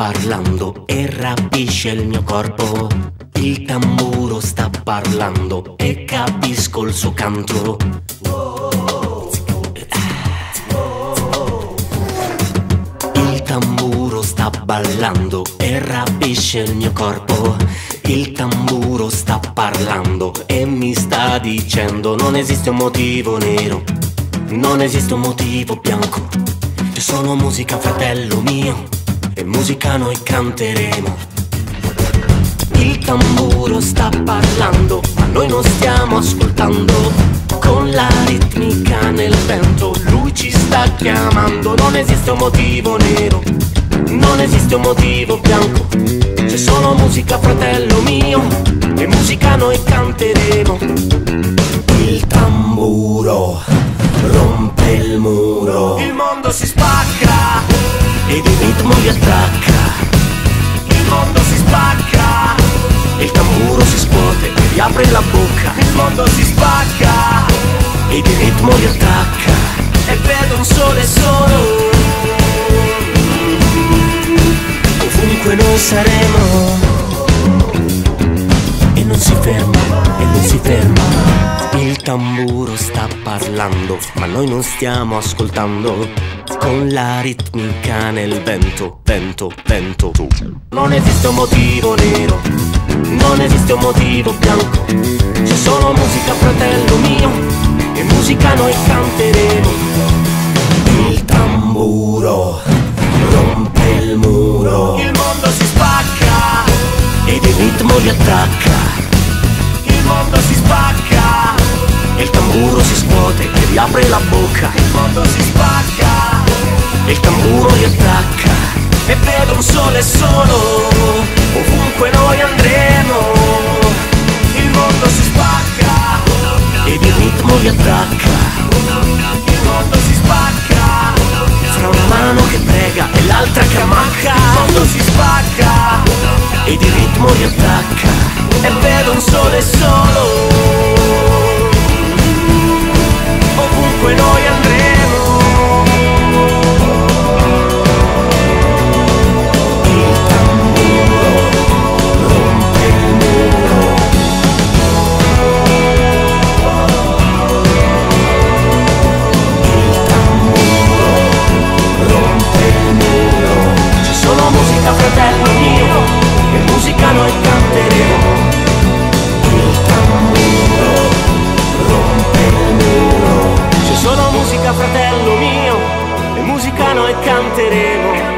parlando e rapisce il mio corpo. Il tamburo sta parlando e capisco il suo canto. Il tamburo sta ballando e rapisce il mio corpo. Il tamburo sta parlando e mi sta dicendo: non esiste un motivo nero, non esiste un motivo bianco. C'è solo musica, fratello mio, e musica noi canteremo. Il tamburo sta parlando, ma noi non stiamo ascoltando. Con la ritmica nel vento lui ci sta chiamando. Non esiste un motivo nero, non esiste un motivo bianco. C'è solo musica, fratello mio, e musica noi canteremo. Il tamburo rompe il muro, il mondo si spacca ed il ritmo li attracca. Il mondo si spacca e il tamburo si scuote e riapre la bocca. Il mondo si spacca ed il ritmo li attacca e vedo un sole solo. Ovunque noi saremo e non si ferma, e non si ferma. Il tamburo sta parlando, ma noi non stiamo ascoltando. Con la ritmica nel vento, vento, vento. Non esiste un motivo nero, non esiste un motivo bianco. C'è solo musica, fratello mio, e musica noi canteremo. Il tamburo rompe il muro, il mondo si spacca ed il ritmo li attacca. Il mondo si spacca e il tamburo si scuote e riapre la bocca. Il mondo si spacca e il tamburo li attacca e vedo un sole solo. Ovunque noi andremo, il mondo si spacca ed il ritmo li attacca. Il mondo si spacca fra una mano che prega e l'altra che ammacca. Il mondo si spacca ed il ritmo li attacca e vedo un sole solo. Ovunque noi andremo, il tamburo rompe il muro. Il tamburo rompe il muro. C'è solo musica, fratello mio, e musica noi canteremo. Il tamburo rompe il muro. C'è solo musica, fratello mio, e musica noi canteremo.